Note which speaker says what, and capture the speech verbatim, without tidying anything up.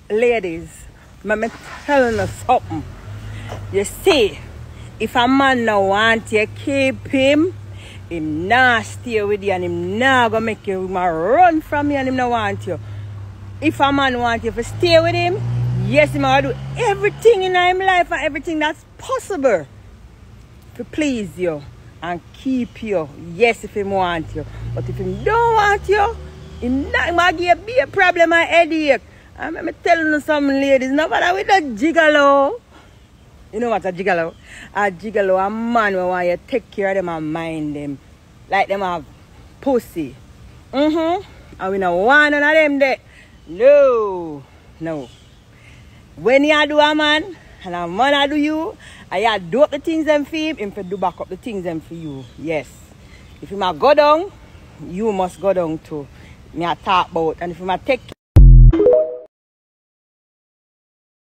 Speaker 1: ladies, let me tell you something. You see, if a man no want you, keep him. Him not stay with you and him not gonna make you run from you and him not want you. If a man want you to stay with him, yes, he might do everything in his life and everything that's possible to please you and keep you. Yes, if he want you. But if he don't want you, he not might give you a problem and headache. And I'm telling you some ladies, nobody with a gigolo. You know what a gigolo? A gigolo, a man who want you to take care of them and mind them. Like them have pussy. Mm-hmm. And we don't want none of them there. No. No. When you do a man, and a man do you, and you do up the things them for him, him for do back up the things them for you. Yes. If you must go down, you must go down too. Me I talk about. And if you must take